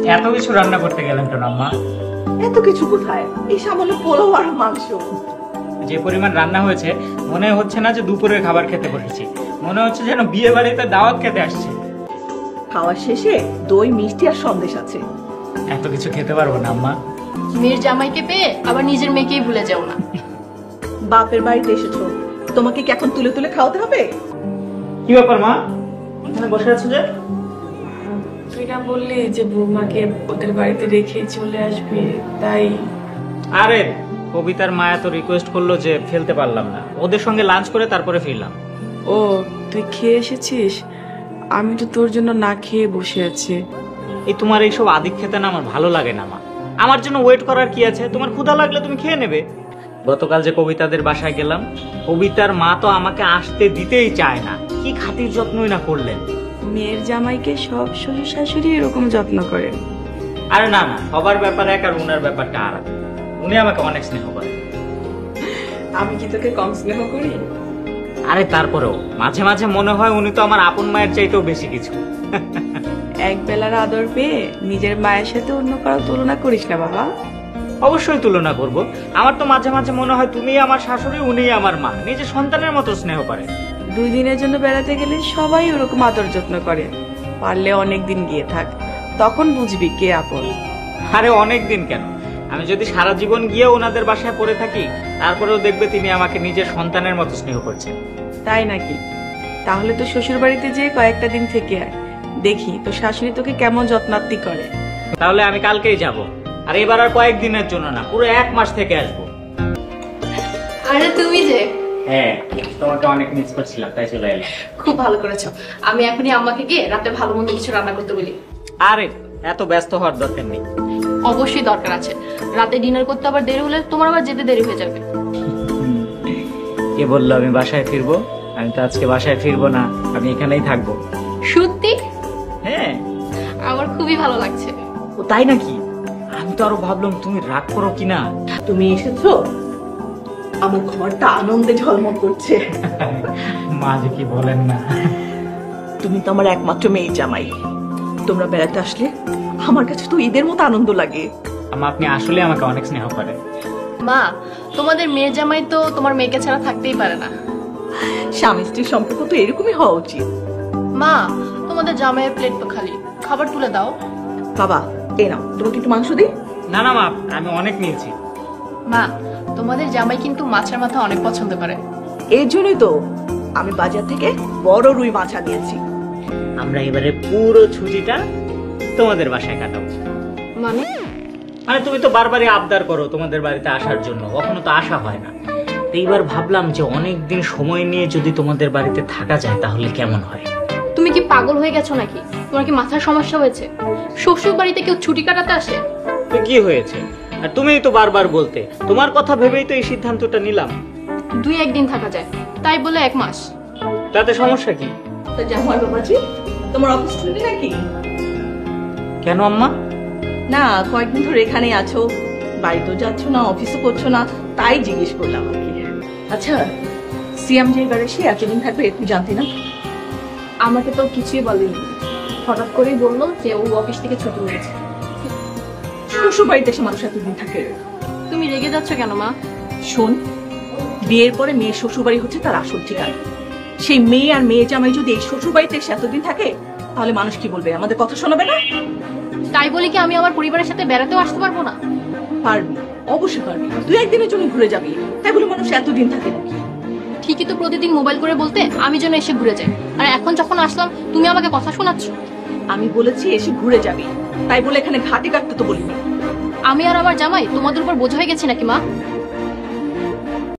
এত কিছু রান্না করতে গেলেন কেন আম্মা? এত কিছু কোথায়, এই সামান্য পোলাও আর মাংস। যে পরিমাণ রান্না হয়েছে মনে হচ্ছে না যে দুপুরের খাবার খেতে বসেছি, মনে হচ্ছে যেন বিয়ে বাড়িতে দাওয়াত খেতে আসছে। খাওয়া শেষে দই, মিষ্টি আর সন্দেশ আছে। এত কিছু খেতে পারবো না আম্মা। মেয়ের জামাইকে পেয়ে আবার নিজের মেয়েকেই ভুলে যাও না। বাপের বাড়িতে এসেছো, তোমাকে কি এখন তুলে তুলে খাওয়াতে হবে? কি ব্যাপার মা, এখানে বসে আছো যে? তুই না বললি যে বৌমাকে ওদের বাড়িতে রেখে চলে আসবি, তাই। আরে কবিতার মায়া তো রিকোয়েস্ট করলো যে ফেলতে পারলাম না, ওদের সঙ্গে লাঞ্চ করে তারপরে ফিরলাম। ও তুই খেয়ে এসেছিস? আমি তো তোর জন্য না খেয়ে বসে আছি। এই তোমার এইসব আদিক খেতে না আমার ভালো লাগে না মা। আমার জন্য ওয়েট করার কি আছে? তোমার ক্ষুধা লাগলে তুমি খেয়ে নেবে। গতকাল যে কবিতাদের বাসায় গেলাম, কবিতার মা তো আমাকে আসতে দিতেই চায় না, কি খাতির যত্নই না করলেন। মেয়ের জামাইকে সব শ্বশুর শাশুড়ি এরকম যত্ন করে? আরে না না, সবার ব্যাপার এক আর উনার ব্যাপারটা আর। উনি আমাকে অনেক স্নেহ করেন। আমি কি তোকে কম স্নেহ করি? আরে তারপরেও মাঝে মাঝে মনে হয় উনি তো আমার আপন মায়ের চাইতেও বেশি কিছু। এক বেলার আদর পেয়ে নিজের মায়ের সাথে অন্য কারো তুলনা করিস না বাবা। অবশ্যই তুলনা করব। আমার তো মাঝে মাঝে মনে হয় তুমি আমার শাশুড়ি, উনি আমার মা, নিজের সন্তানের মতো স্নেহ করে। 2 দিনের জন্য বেড়াতে গেলে সবাই ওরকম আদর যত্ন করে। পারলে অনেক দিন গিয়ে থাক, তখন বুঝবি কে আপন। আরে অনেক দিন কেন, আমি যদি সারা জীবন গিয়ে ওনাদের বাসায় পড়ে থাকি, তারপরেও দেখবে তিনি আমাকে নিজের সন্তানের মতো স্নেহ করছেন। তাই নাকি? তাহলে তো শ্বশুর বাড়িতে যেয়ে কয়েকটা দিন থেকে আয়, দেখি তো শাশুড়ি তোকে কেমন যত্নার্থী করে। তাহলে আমি কালকেই যাব, আর এবার আর কয়েকদিনের জন্য না, পুরো 1 মাস থেকে আসবো। আরে তুমি যে? হ্যাঁ, তোমাকে অনেক মিস করছিলাম, তাই চলে এলাম। খুব ভালো করেছো। আমি এখনই আম্মাকে গিয়ে রাতে ভালো মন্দ কিছু রান্না করতে বলি। আরে এত ব্যস্ত হওয়ার দরকার নেই। অবশ্যই দরকার আছে, রাতে ডিনার করতে আবার দেরি হলে তোমার আবার যেতে দেরি হয়ে যাবে। কে বললো আমি বাসায় ফিরবো? আমি তো আজকে বাসায় ফিরবো না, আমি এখানেই থাকবো। সত্যি? হ্যাঁ। আমার খুবই ভালো লাগছে। ও তাই নাকি? আমি তো আরো ভাবলাম তুমি রাগ করো কিনা। তুমি এসেছো, আমার ঘরটা আনন্দে ঝলমল করছে। মা যে কি বলেন না। তুমি তো আমার একমাত্র মেয়ে জামাই, তোমরা বেড়াতে আসলে আমার কাছে তো ঈদের মতো আনন্দ লাগে। আমা, আপনি আসলে আমাকে অনেক স্নেহ করেন। মা, তোমাদের মেয়ের জামাই তো তোমার মেয়েকে ছাড়া থাকতেই পারে না। স্বামী স্ত্রীর সম্পর্ক তো এরকমই হওয়া উচিত। মা, তোমাদের জামাইয়ের প্লেট তো খালি, খাবার তুলে দাও। বাবা এই নাও, তোমাকে একটু মাংস দিই। না না মা, আমি অনেক নিয়েছি। মা, তোমাদের জামাই কিন্তু মাছের মাথা অনেক পছন্দ করে। এর জন্যই তো আমি বাজার থেকে বড় রুই মাছ আনিয়েছি। আমরা এবারে পুরো ছুটিটা তোমাদের বাসায় কাটাবো। মানে? মানে তুমি তো বারবারই আবদার করো তোমাদের বাড়িতে আসার জন্য, কখনো তো আসা হয় না। তো এইবার ভাবলাম যে অনেকদিন সময় নিয়ে যদি তোমাদের বাড়িতে থাকা যায় তাহলে কেমন হয়। তুমি কি পাগল হয়ে গেছো নাকি? তোমার কি মাথার সমস্যা হয়েছে? শ্বশুর বাড়িতে কেউ ছুটি কাটাতে আসে? তো কি হয়েছে? আর তুমিই তো বারবার বলতে, তোমার কথা ভেবেই তো এই সিদ্ধান্তটা নিলাম। 2-1 দিন থাকা যায়, তাই বলে 1 মাস? তাতে সমস্যা কি? জামাই বাবাজি, তোমার অফিস ছুটি নাকি? কেন আম্মা? না, কয়েকদিন ধরে এখানেই আছো, বাড়িতেও যাচ্ছ না, অফিসও করছো না, তাই জিজ্ঞেস করলাম আর কি। আচ্ছা, সিএম যে এবারে সে এতদিন থাকবে তুই জানতি না? আমাকে তো কিছুই বলেনি, হঠাৎ করেই বললো যে ও অফিস থেকে ছুটি নিয়েছে। শ্বশুর বাড়িতে এসে মানুষ এতদিন থাকে। তুমি রেগে যাচ্ছ কেন মা? শোন, বিয়ের পরে মেয়ের শ্বশুর বাড়ি হচ্ছে তার আসল ঠিকানা। সেই মেয়ে আর মেয়ে জামাই যদি এই শ্বশুর বাড়িতে এসে এতদিন থাকে, তাহলে মানুষ কি বলবে? আমাদের কথা শোনাবে না? তাই বলি কি আমি আমার পরিবারের সাথে বেড়াতেও আসতে পারবো না? পারবি, অবশ্যই পারবি। 2-1 দিনের জন্য ঘুরে যাবি, তাই বলে মানুষ এতদিন থাকে নাকি? ঠিকই তো প্রতিদিন মোবাইল করে বলতে আমি যেন এসে ঘুরে যাই, আর এখন যখন আসলাম তুমি আমাকে কথা শোনাচ্ছ। আমি বলেছি এসে ঘুরে যাবি, তাই বলে এখানে ঘাটি কাটতে তো বলিনি। আমি আর আমার জামাই তোমাদের উপর বোঝা হয়ে গেছি নাকি মা?